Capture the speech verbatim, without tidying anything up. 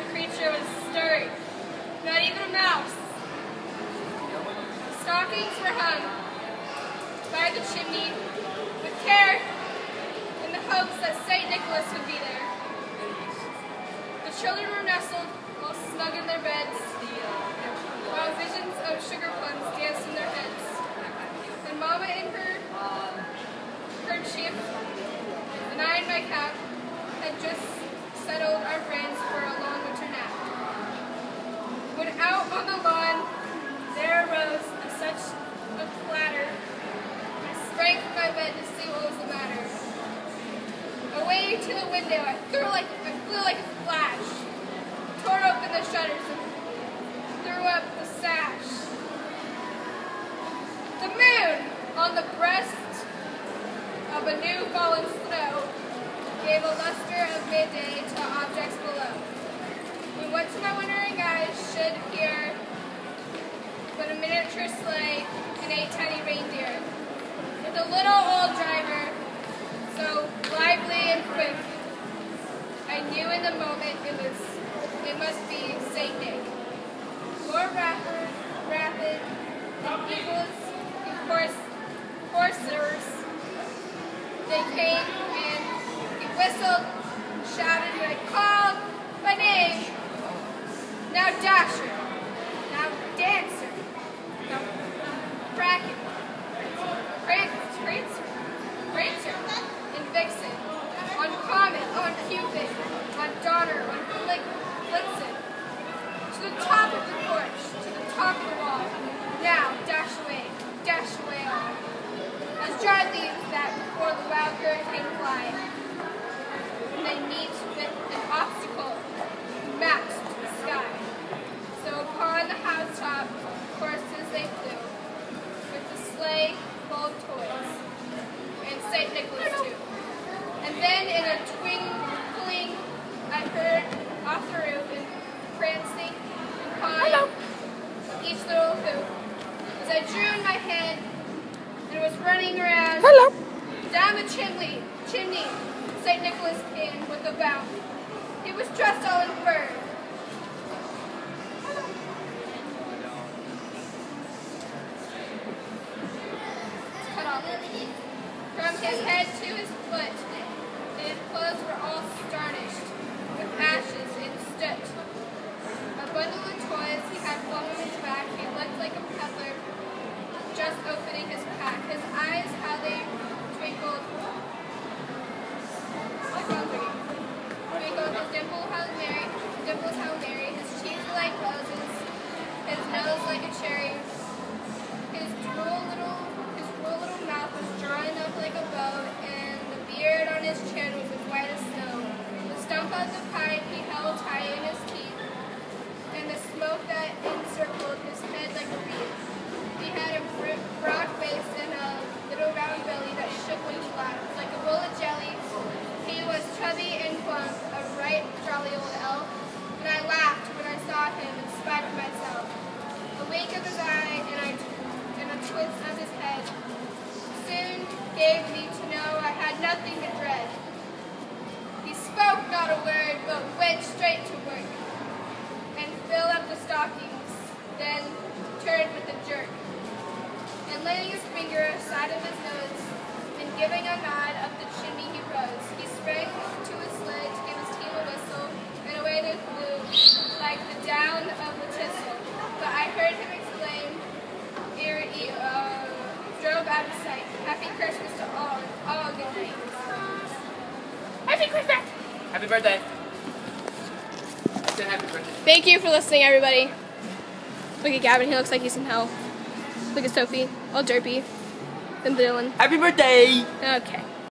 creature was stirring. Not even a mouse. Stockings were hung by the chimney with care in the hopes that Saint Nicholas would be there. The children were nestled all snug in their beds, while visions of sugar plums danced in their heads. And Mama in her kerchief, and I in my cap, had just settled our brains for a long winter nap. When out on the lawn, there arose such a clatter, I sprang from my bed to see what was the matter. Away to the window, I threw like I flew like a flash, tore open the shutters, and threw up the sash. The moon, on the breast of a new fallen snow, gave a luster of midday to objects below. When what to my wondering eyes should appear but a miniature sleigh and eight tiny reindeer, with a little old driver, so lively and quick. I knew in the moment it was, it must be Saint Nick. More rapid, rapid than eagles and horse, coursers, they came and he whistled, shouted, and I called my name. Now Dasher, now Dancer. Bracket, Prancer, Prancer, and Vixen, on Comet, on Cupid, on Donner, on Blitzen, to the top of the porch, to the top of the wall. Now dash away, dash away all, as dry leaves that before the wild hurricane fly, and they meet with an obstacle mapped to the sky. So upon the housetop courses they flew, sleigh full of toys, and Saint Nicholas too. And then in a twinkling, I heard off the roof and prancing and pawing each little hoop. As I drew in my hand and was running around, Hello. down the chimney, chimney, Saint Nicholas came with a bound. He was dressed all in fur. From his head to his foot, his clothes were all tarnished with ashes and soot. A bundle of toys he had flung on his back. He looked like a peddler just opening his pack. His eyes, how they twinkled, twinkled. His dimple, how merry, dimples, how merry. His cheeks were like roses, his nose like a cherry. His droll little mouth was drawn up like a bow, and the beard on his chin was as white as snow. The stump of the pipe he held tight in his teeth, and the smoke that encircled his head like a wreath. He had a broad face and a little round belly that shook when he laughed, like a bowl of jelly. He was chubby and plump, a right jolly old elf, and I laughed when I saw him in spite of myself. A wink of his eye and, I, and a twist of his head soon gave me to know I had nothing to dread. He spoke not a word, but went straight to work, and filled up the stockings, then turned with a jerk, and laying his finger aside of his nose, and giving a nod up the chimney he rose. He sprang to his sled to give his team a whistle, and away they flew, like the down of the thistle. But I heard him exclaim, ere he uh, drove out of sight, Happy Christmas to all, and all good night. Happy Christmas! Happy birthday. I said happy birthday. Thank you for listening, everybody. Look at Gavin, he looks like he's in hell. Look at Sophie, all derpy. And Dylan. Happy birthday! Okay.